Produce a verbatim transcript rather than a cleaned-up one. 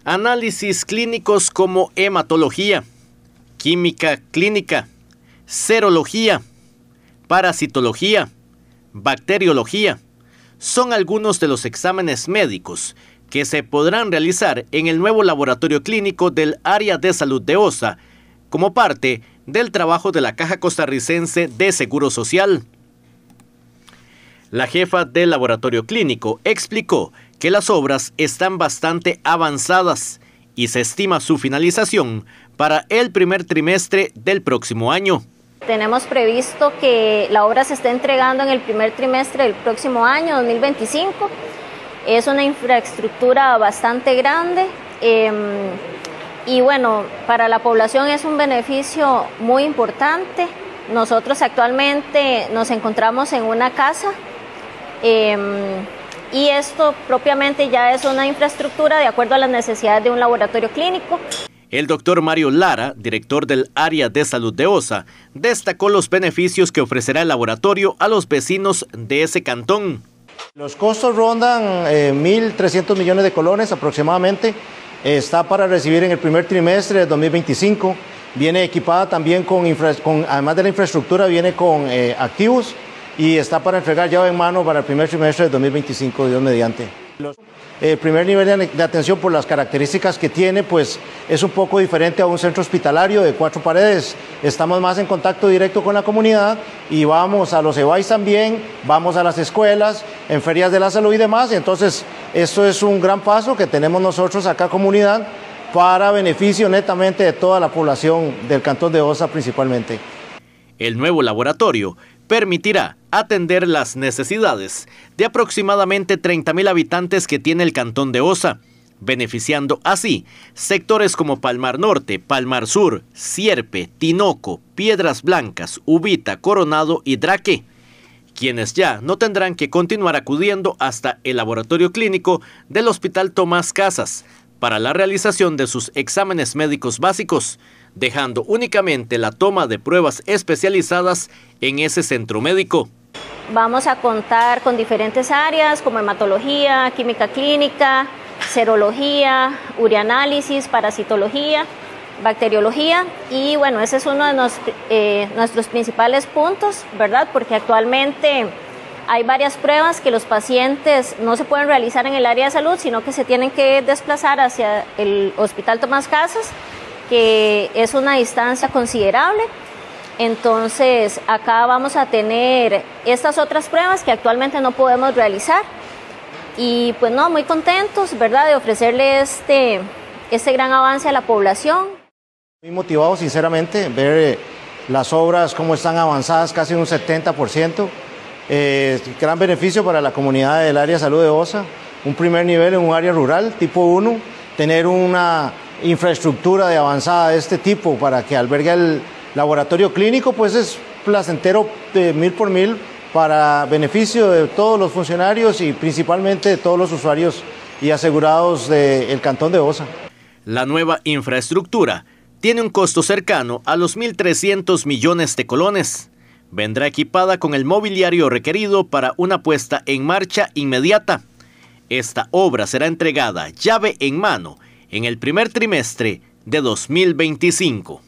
Análisis clínicos como hematología, química clínica, serología, parasitología, bacteriología, son algunos de los exámenes médicos que se podrán realizar en el nuevo laboratorio clínico del área de salud de OSA, como parte del trabajo de la Caja Costarricense de Seguro Social. La jefa del laboratorio clínico explicó que las obras están bastante avanzadas y se estima su finalización para el primer trimestre del próximo año. Tenemos previsto que la obra se esté entregando en el primer trimestre del próximo año, dos mil veinticinco. Es una infraestructura bastante grande eh, y bueno, para la población es un beneficio muy importante. Nosotros actualmente nos encontramos en una casa eh, y esto propiamente ya es una infraestructura de acuerdo a las necesidades de un laboratorio clínico. El doctor Mario Lara, director del área de salud de OSA, destacó los beneficios que ofrecerá el laboratorio a los vecinos de ese cantón. Los costos rondan eh, mil trescientos millones de colones aproximadamente. Eh, está para recibir en el primer trimestre de dos mil veinticinco. Viene equipada también con, infra, con además de la infraestructura, viene con eh, activos y está para entregar llave en mano para el primer trimestre de dos mil veinticinco, Dios mediante. Los, el primer nivel de, de atención, por las características que tiene, pues es un poco diferente a un centro hospitalario de cuatro paredes. Estamos más en contacto directo con la comunidad y vamos a los E B A Is también, vamos a las escuelas, en ferias de la salud y demás. Entonces, esto es un gran paso que tenemos nosotros acá, comunidad, para beneficio netamente de toda la población del cantón de OSA principalmente. El nuevo laboratorio permitirá atender las necesidades de aproximadamente treinta mil habitantes que tiene el cantón de OSA, beneficiando así sectores como Palmar Norte, Palmar Sur, Sierpe, Tinoco, Piedras Blancas, Ubita, Coronado y Draque, quienes ya no tendrán que continuar acudiendo hasta el laboratorio clínico del Hospital Tomás Casas para la realización de sus exámenes médicos básicos, dejando únicamente la toma de pruebas especializadas en ese centro médico. Vamos a contar con diferentes áreas como hematología, química clínica, serología, ureanálisis, parasitología, bacteriología y bueno, ese es uno de nos, eh, nuestros principales puntos, ¿verdad? Porque actualmente hay varias pruebas que los pacientes no se pueden realizar en el área de salud, sino que se tienen que desplazar hacia el Hospital Tomás Casas, que es una distancia considerable. Entonces acá vamos a tener estas otras pruebas que actualmente no podemos realizar y pues no, muy contentos, ¿verdad?, de ofrecerle este, este gran avance a la población. Muy motivado sinceramente ver las obras cómo están avanzadas, casi un setenta por ciento, eh, gran beneficio para la comunidad del área de salud de OSA, un primer nivel en un área rural tipo uno, tener una infraestructura de avanzada de este tipo para que albergue el laboratorio clínico, pues es placentero de mil por mil para beneficio de todos los funcionarios y principalmente de todos los usuarios y asegurados del cantón de OSA. La nueva infraestructura tiene un costo cercano a los mil trescientos millones de colones. Vendrá equipada con el mobiliario requerido para una puesta en marcha inmediata. Esta obra será entregada llave en mano en el primer trimestre de dos mil veinticinco.